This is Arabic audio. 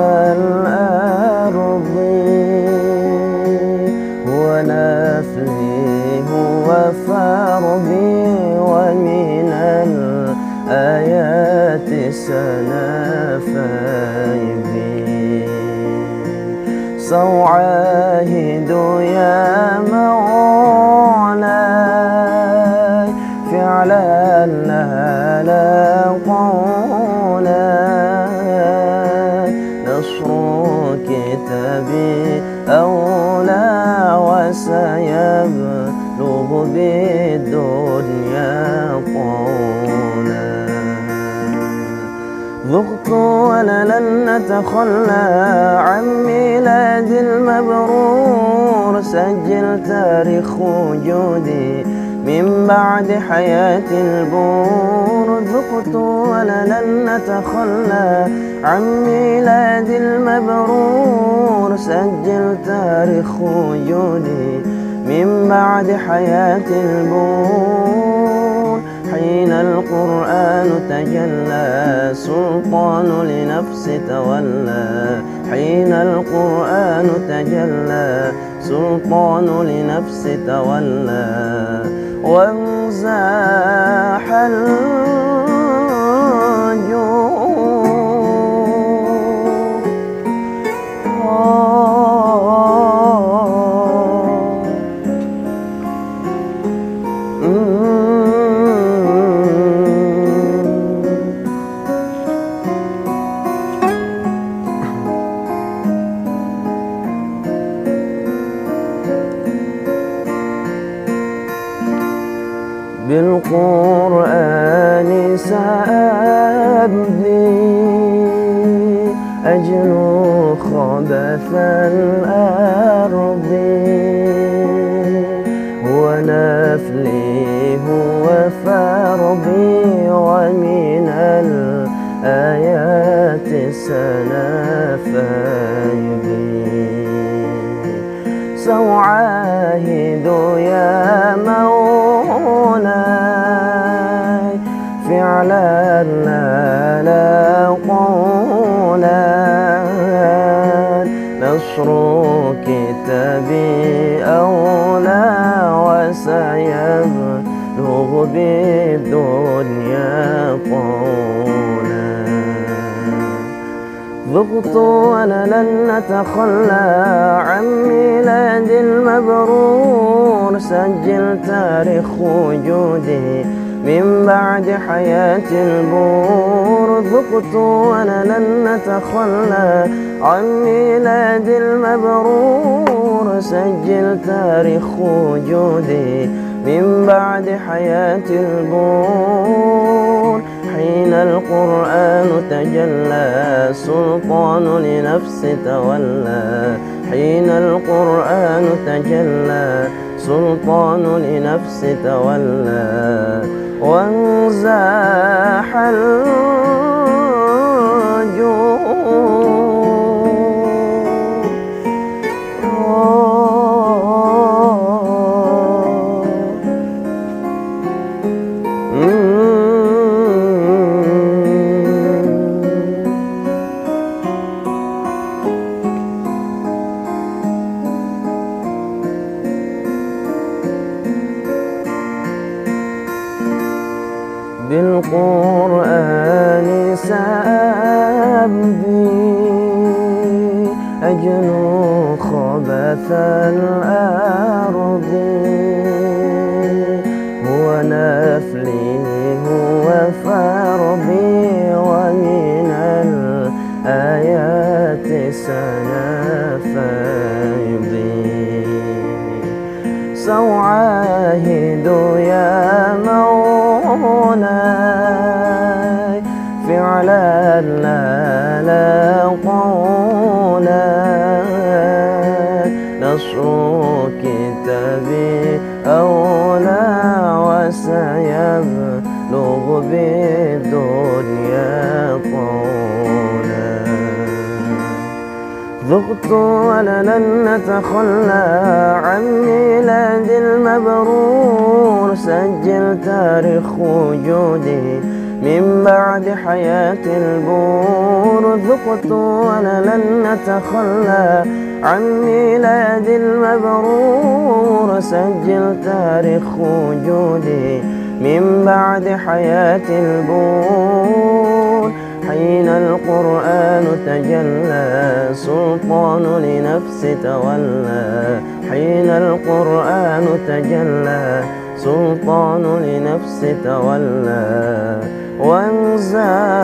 الأرض ونفلي هو فرضي ومن الآيات سنفايبي سأعاهد يا مولاي فعلا لا قولا نشر كتابي أولى وسيبلغ بالدنيا قولا ذقت ولن نتخلى عن ميلاد المبرور سجل تاريخ وجودي من بعد حياة البور ذقت ولن نتخلى عن ميلاد المبرور سجل تاريخ وجودي من بعد حياة البور حين القرآن تجلى سلطان لنفس تولى حين القرآن تجلى سلطان لنفس تولى وانزاح بالقرآن سأبدي أجلو خبث الأرض ونفلي هو فرضي ومن الآيات سنفايبي سأعاهد يا مولاي فعلا لا قولا نشر كتابي أولى وسيبلغ بالدنيا قولا ذقت ولن نتخلى عن ميلاد المبرور سجل تاريخ وجودي من بعد حياة البور ذقت ولن نتخلى عن ميلاد المبرور سجل تاريخ وجودي من بعد حياة البور حين القرآن تجلى سلطان لنفس تولى حين القرآن تجلى سلطان لنفس تولى وانزاح بالقرآن سأبدي أجلو خبث الأرض ونفلي هو فرضي ومن الآيات سنفايبي سأعاهد يا مولاي فعلا لا قولا نشر كتابي أولى وسيبلغ بالدنيا قولا ذقت ولن نتخلى عن ميلاد المبرور سجل تاريخ وجودي من بعد حياة البور ذقت ولن نتخلى عن ميلاد المبرور سجل تاريخ وجودي من بعد حياة البور حين القرآن تجلى سلطان لنفس تولى حين القرآن تجلى سلطان لنفس تولى وانزاد